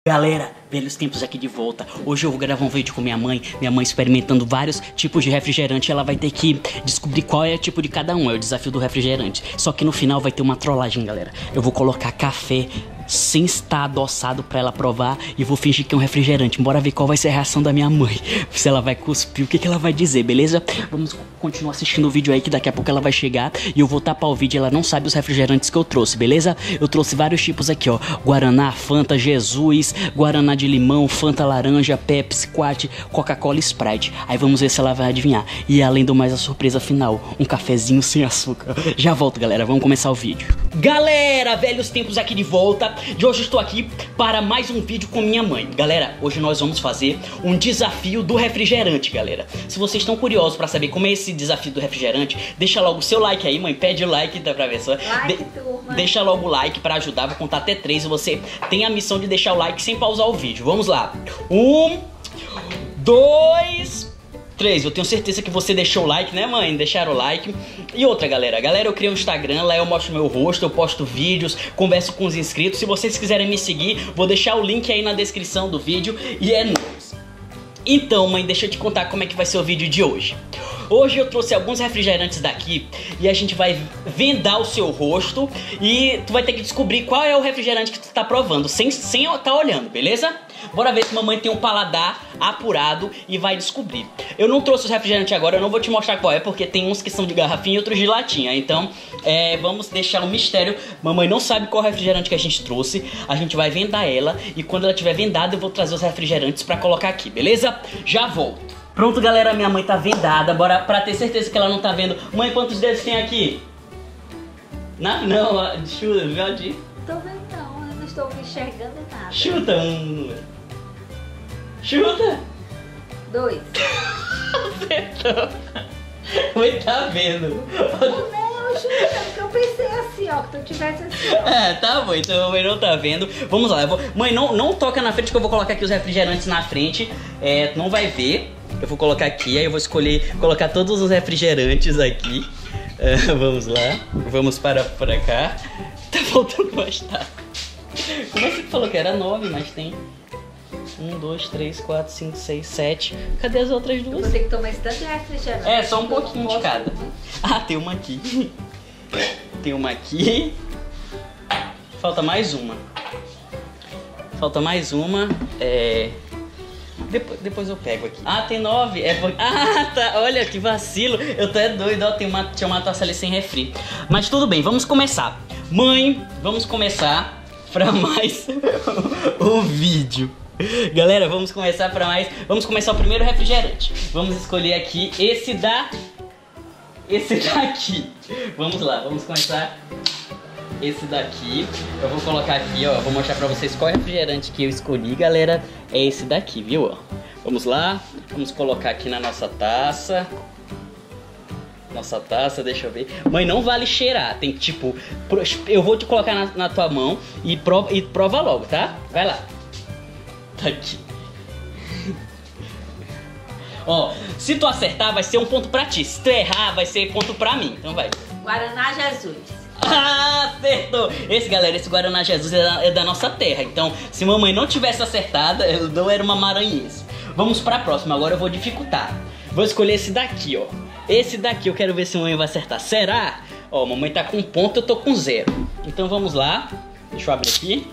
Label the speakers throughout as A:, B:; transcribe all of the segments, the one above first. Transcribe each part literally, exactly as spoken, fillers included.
A: Galera, velhos tempos aqui de volta. Hoje eu vou gravar um vídeo com minha mãe. Minha mãe experimentando vários tipos de refrigerante. Ela vai ter que descobrir qual é o tipo de cada um. É o desafio do refrigerante. Só que no final vai ter uma trollagem, galera. Eu vou colocar café sem estar adoçado pra ela provar e vou fingir que é um refrigerante. Bora ver qual vai ser a reação da minha mãe. Se ela vai cuspir, o que, que ela vai dizer, beleza? Vamos continuar assistindo o vídeo aí que daqui a pouco ela vai chegar e eu vou tapar o vídeo. Ela não sabe os refrigerantes que eu trouxe, beleza? Eu trouxe vários tipos aqui, ó. Guaraná, Fanta, Jesus, Guaraná de limão, Fanta laranja, Pepsi, Quat, Coca-Cola e Sprite. Aí vamos ver se ela vai adivinhar. E além do mais, a surpresa final, um cafezinho sem açúcar. Já volto, galera, vamos começar o vídeo. Galera, velhos tempos aqui de volta. De hoje eu estou aqui para mais um vídeo com minha mãe. Galera, hoje nós vamos fazer um desafio do refrigerante, galera. Se vocês estão curiosos para saber como é esse desafio do refrigerante, deixa logo o seu like aí, mãe. Pede o like da travessa.
B: Like,
A: de
B: turma.
A: Deixa logo o like para ajudar. Vou contar até três e você tem a missão de deixar o like sem pausar o vídeo. Vamos lá. Um, dois... três, eu tenho certeza que você deixou o like, né, mãe? Deixaram o like. E outra, galera, galera, eu criei um Instagram, lá eu mostro meu rosto, eu posto vídeos, converso com os inscritos. Se vocês quiserem me seguir, vou deixar o link aí na descrição do vídeo. E é nóis. Então, mãe, deixa eu te contar como é que vai ser o vídeo de hoje. Hoje eu trouxe alguns refrigerantes daqui e a gente vai vendar o seu rosto e tu vai ter que descobrir qual é o refrigerante que tu tá provando, sem, sem tá olhando, beleza? Bora ver se mamãe tem um paladar apurado e vai descobrir. Eu não trouxe os refrigerantes agora, eu não vou te mostrar qual é, porque tem uns que são de garrafinha e outros de latinha. Então, é, vamos deixar um mistério. Mamãe não sabe qual refrigerante que a gente trouxe. A gente vai vendar ela e quando ela tiver vendada eu vou trazer os refrigerantes pra colocar aqui, beleza? Já volto. Pronto, galera, minha mãe tá vendada. Bora, pra ter certeza que ela não tá vendo. Mãe, quantos dedos tem aqui? Não, não, chuta, viu?
B: Tô vendo não, eu não estou enxergando nada.
A: Chuta um número. Chuta.
B: Dois.
A: Acertou. Mãe tá vendo.
B: Não, eu chuta, porque eu pensei assim, ó, que tu tivesse assim, ó.
A: É, tá bom, então a mãe não tá vendo. Vamos lá, eu vou... Mãe, não, não toca na frente que eu vou colocar aqui os refrigerantes na frente. É, tu não vai ver. Eu vou colocar aqui, aí eu vou escolher colocar todos os refrigerantes aqui. É, vamos lá, vamos para, para cá. Tá faltando mais tarde. Como você falou que era nove, mas tem um, dois, três, quatro, cinco, seis, sete. Cadê as outras duas?
B: Eu vou ter que tomar esse tanto de refrigerante.
A: É, só um pouquinho de cada. Ah, tem uma aqui. Tem uma aqui. Falta mais uma. Falta mais uma. É... Depois, depois eu pego aqui. Ah, tem nove. É... Ah, tá. Olha que vacilo. Eu tô é doido. Ó, tem uma, tinha uma taça ali sem refri. Mas tudo bem, vamos começar. Mãe, vamos começar pra mais um vídeo. Galera, vamos começar pra mais... Vamos começar o primeiro refrigerante. Vamos escolher aqui esse da... Esse daqui. Vamos lá, vamos começar... Esse daqui, eu vou colocar aqui, ó, vou mostrar pra vocês qual refrigerante que eu escolhi, galera. É esse daqui, viu, ó. Vamos lá, vamos colocar aqui na nossa taça. Nossa taça, deixa eu ver. Mãe, não vale cheirar, tem tipo... Eu vou te colocar na, na tua mão e prova, e prova logo, tá? Vai lá. Tá aqui. Ó, se tu acertar vai ser um ponto pra ti, se tu errar vai ser ponto pra mim, então vai.
B: Guaraná Jesus.
A: Ah, acertou! Esse, galera, esse Guaraná Jesus é da, é da nossa terra. Então, se mamãe não tivesse acertado, eu não era uma maranhense. Vamos pra próxima, agora eu vou dificultar. Vou escolher esse daqui, ó. Esse daqui eu quero ver se mamãe vai acertar. Será? Ó, mamãe tá com um ponto, eu tô com zero. Então vamos lá. Deixa eu abrir aqui.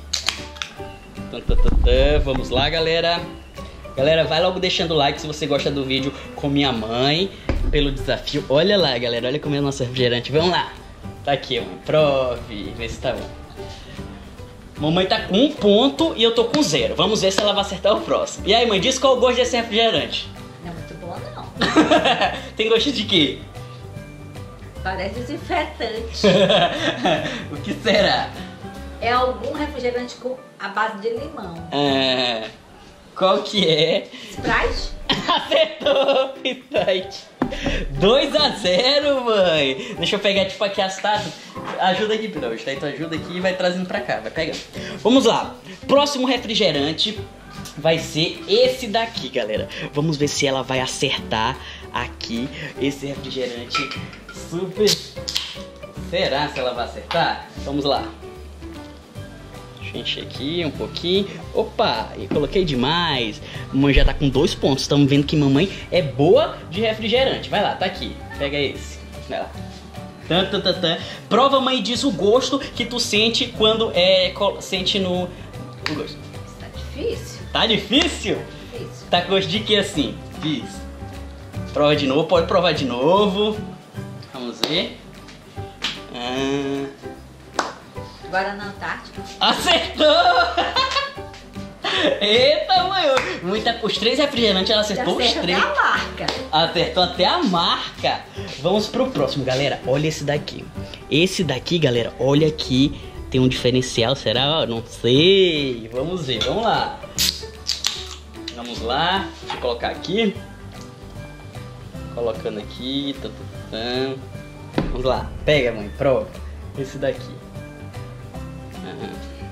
A: Vamos lá, galera. Galera, vai logo deixando o like se você gosta do vídeo com minha mãe. Pelo desafio. Olha lá, galera, olha como é o nosso refrigerante. Vamos lá. Tá aqui, mãe. Prove. Vê se tá bom. Mamãe tá com um ponto e eu tô com zero. Vamos ver se ela vai acertar o próximo. E aí, mãe, diz qual é o gosto desse refrigerante.
B: Não é muito bom, não.
A: Tem gosto de quê?
B: Parece desinfetante.
A: O que será?
B: É algum refrigerante com a base de limão.
A: É... Qual que é?
B: Sprite?
A: Acertou! Sprite. dois a zero, mãe. Deixa eu pegar tipo aqui as taças. Ajuda aqui, Pedro. Tá? Então ajuda aqui e vai trazendo pra cá. Vai pegando. Vamos lá. Próximo refrigerante vai ser esse daqui, galera. Vamos ver se ela vai acertar aqui esse refrigerante super... Será se ela vai acertar? Vamos lá. Deixa eu encher aqui um pouquinho. Opa, eu coloquei demais. Mamãe já tá com dois pontos. Estamos vendo que mamãe é boa de refrigerante. Vai lá, tá aqui. Pega esse. Vai lá. Tan, tan, tan, tan. Prova, mãe, e diz o gosto que tu sente quando é sente no o gosto.
B: Tá difícil.
A: Tá difícil?
B: Difícil.
A: Tá com gosto de que assim? Fiz. Prova de novo, pode provar de novo. Vamos ver. Ah.
B: Guaraná Antártica.
A: Acertou! Eita, mãe! Muita, os três refrigerantes, ela acertou os três.
B: Até a marca.
A: Acertou até a marca. Vamos pro próximo, galera. Olha esse daqui. Esse daqui, galera, olha aqui. Tem um diferencial, será? Não sei. Vamos ver, vamos lá. Vamos lá. Deixa eu colocar aqui. Colocando aqui. Vamos lá. Pega, mãe, prova. Esse daqui. Uhum.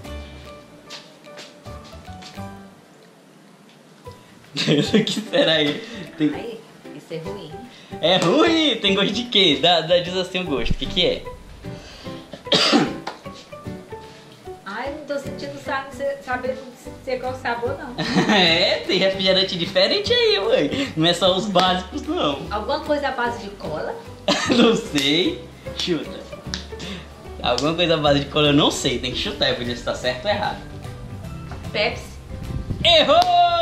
A: O que será aí? Tem...
B: Aí, isso é ruim.
A: É ruim? Tem gosto de quê? Dá, dá, diz assim o gosto. O que que é?
B: Ai, não tô sentindo sabendo dizer qual sabor, não.
A: É, tem refrigerante diferente aí, mãe. Não é só os básicos, não.
B: Alguma coisa à base de cola?
A: Não sei. Chuta. Alguma coisa à base de cola eu não sei. Tem que chutar, eu podia estar certo ou errado.
B: Pepsi.
A: Errou!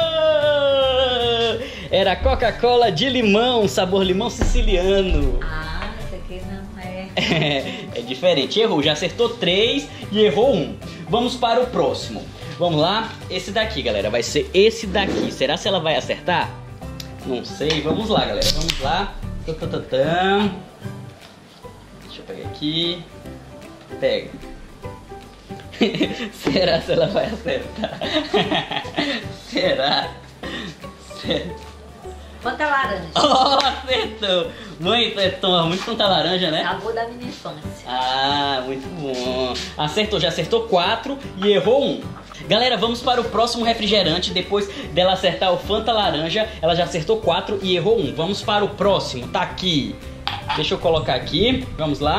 A: Era Coca-Cola de limão, sabor limão siciliano.
B: Ah, isso aqui não é...
A: É, é diferente. Errou, já acertou três e errou um. Vamos para o próximo. Vamos lá. Esse daqui, galera, vai ser esse daqui. Será se ela vai acertar? Não sei. Vamos lá, galera. Vamos lá. Tatatã. Deixa eu pegar aqui. Pega. Será se ela vai acertar? Será? Será?
B: Fanta laranja.
A: Oh, acertou! Mãe, você toma muito Fanta laranja, né?
B: Sabor da minha infância.
A: Ah, muito bom. Acertou, já acertou quatro e errou um. Galera, vamos para o próximo refrigerante. Depois dela acertar o Fanta laranja, ela já acertou quatro e errou um. Vamos para o próximo, tá aqui. Deixa eu colocar aqui, vamos lá.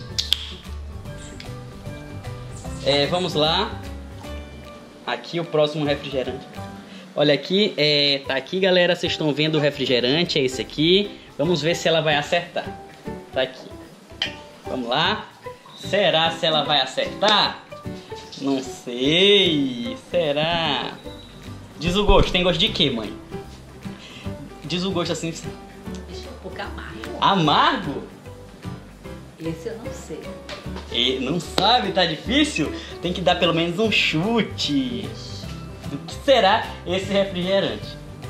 A: É, vamos lá. Aqui o próximo refrigerante. Olha aqui, é, tá aqui, galera. Vocês estão vendo o refrigerante, é esse aqui. Vamos ver se ela vai acertar. Tá aqui. Vamos lá. Será se ela vai acertar? Não sei. Será? Diz o gosto. Tem gosto de quê, mãe? Diz o gosto assim.
B: Deixa um pouco amargo.
A: Amargo?
B: Esse eu não sei.
A: E não sabe? Tá difícil? Tem que dar pelo menos um chute. O que será esse refrigerante?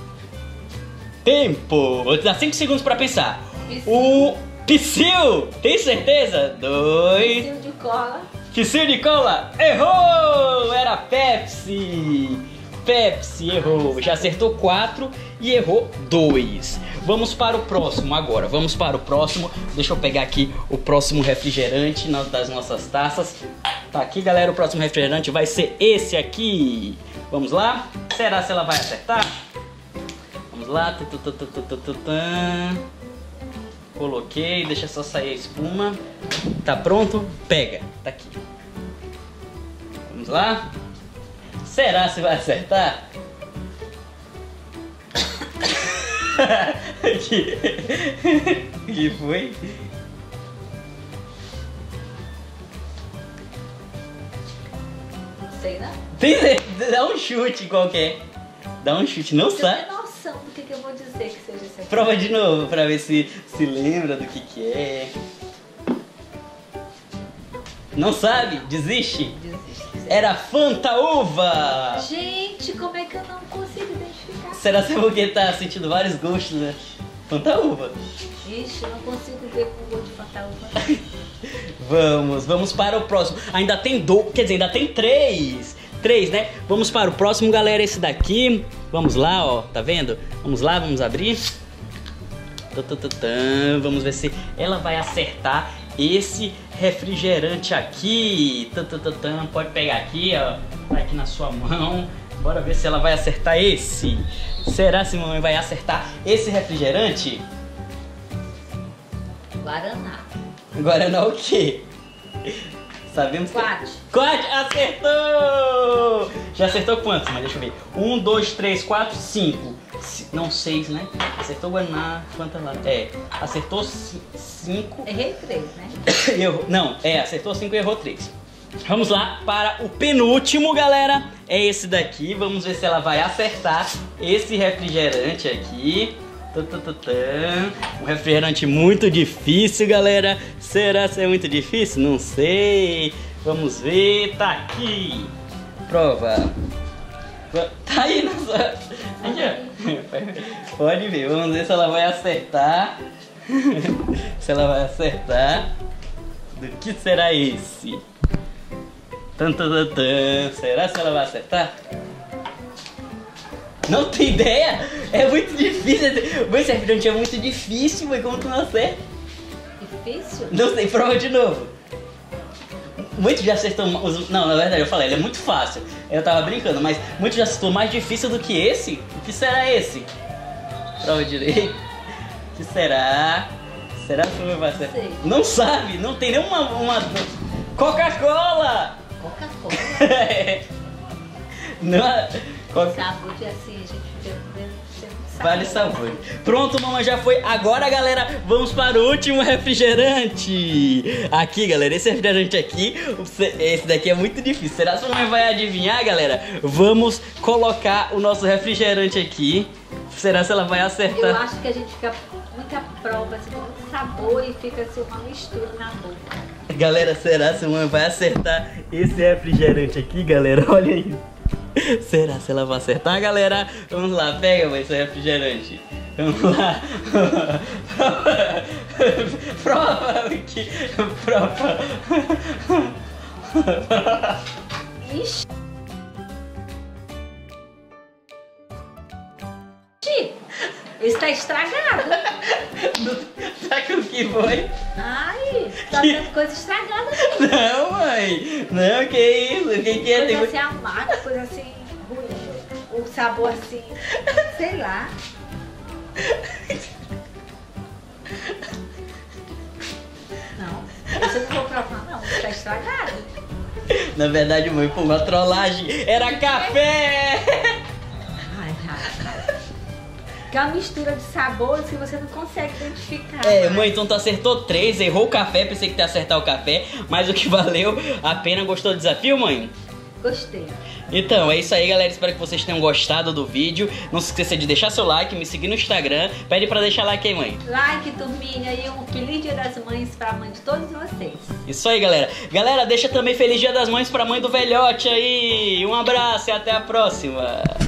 A: Tempo! Vou te dar cinco segundos pra pensar.
B: Psyll.
A: O Psyll! Tem certeza? Dois.
B: Psyll de cola.
A: Psyll de cola? Errou! Era Pepsi! Pepsi errou. Já acertou quatro e errou dois. Vamos para o próximo agora. Vamos para o próximo. Deixa eu pegar aqui o próximo refrigerante das nossas taças. Tá aqui, galera. O próximo refrigerante vai ser esse aqui. Vamos lá? Será se ela vai acertar? Vamos lá. Coloquei. Deixa só sair a espuma. Tá pronto? Pega. Tá aqui. Vamos lá? Será se vai acertar? que... que foi?
B: Não sei, não.
A: Tem, dá um chute qualquer. Dá um chute, não
B: Você
A: sabe?
B: tem noção do que, que eu vou dizer que seja isso aqui.
A: Prova de novo pra ver se se lembra do que que é. Não sabe? Desiste?
B: Desiste.
A: Era Fanta Uva!
B: Gente, como é que eu não consigo identificar?
A: Será que é porque tá sentindo vários gostos, né? Fanta Uva.
B: Ixi, eu não consigo ver com o gosto de Fanta Uva.
A: Vamos, vamos para o próximo. Ainda tem dois, quer dizer, ainda tem três. Três, né? Vamos para o próximo, galera. Esse daqui. Vamos lá, ó. Tá vendo? Vamos lá, vamos abrir. Vamos ver se ela vai acertar esse refrigerante aqui. Pode pegar aqui, ó. Tá aqui na sua mão. Bora ver se ela vai acertar esse. Será se a mamãe vai acertar esse refrigerante?
B: Guaraná.
A: Guaraná o quê? Sabemos que...
B: Quatro.
A: Quatro, acertou! Já acertou quantos, mãe? Deixa eu ver. Um, dois, três, quatro, cinco. Não, seis, né? Acertou o Guaraná, quantas lá? É, acertou cinco.
B: Errei três, né?
A: Errou, não, é, acertou cinco e errou três. Vamos lá para o penúltimo, galera. É esse daqui, vamos ver se ela vai acertar esse refrigerante aqui. Um refrigerante muito difícil, galera. Será que é muito difícil? Não sei. Vamos ver, tá aqui. Prova. Tá aí na sua... Aqui, ó. Pode ver, vamos ver se ela vai acertar. Se ela vai acertar. Do que será esse? Tan, tan, tan, tan. Será que ela vai acertar? Não tem ideia? É muito difícil. Esse refrigerante é muito difícil, mas como tu não acerta?
B: Difícil?
A: Não sei, prova de novo. Muitos já acertou... Não, na verdade eu falei, ele é muito fácil. Eu tava brincando, mas muitos já acertou mais difícil do que esse? O que será esse? Prova direito. O que será? Será que vai acertar?
B: Sei.
A: Não sabe, não tem nenhuma... Uma... Coca-Cola!
B: Coca-Cola?
A: É. Não... Coca...
B: Sabor de assim, a gente fica vendo sabor.
A: Vale sabor. Pronto, mamãe, já foi. Agora, galera, vamos para o último refrigerante. Aqui, galera, esse refrigerante aqui, esse daqui é muito difícil. Será que a mamãe vai adivinhar, galera? Vamos colocar o nosso refrigerante aqui. Será que ela vai acertar?
B: Eu acho que a gente fica muita prova, assim, muito sabor e fica assim uma mistura na boca.
A: Galera, será que a mamãe vai acertar esse refrigerante aqui, galera? Olha aí. Será se ela vai acertar, galera? Vamos lá, pega, mãe, seu refrigerante. Vamos lá. Prova que... Prova.
B: Ixi. Esse tá estragado.
A: Sabe o que foi?
B: Ai, tá tendo coisa estragada aqui.
A: Não, mãe. Não, que isso? O que que é?
B: Coisa assim amarga, coisa assim ruim. O sabor assim, sei lá. Não, isso eu não vou provar não, tá estragado.
A: Na verdade, mãe, foi uma trollagem. Era café!
B: Ai, rapaz. Que é uma mistura de sabores que você não consegue identificar.
A: É,
B: mais.
A: mãe, então tu acertou três, errou o café, pensei que tu ia acertar o café, mas o que valeu a pena. Gostou do desafio, mãe?
B: Gostei.
A: Então, é isso aí, galera. Espero que vocês tenham gostado do vídeo. Não se esqueça de deixar seu like, me seguir no Instagram. Pede pra deixar like aí, mãe.
B: Like, turminha, e um feliz Dia das Mães pra mãe de todos vocês.
A: Isso aí, galera. Galera, deixa também feliz Dia das Mães pra mãe do velhote aí. Um abraço e até a próxima.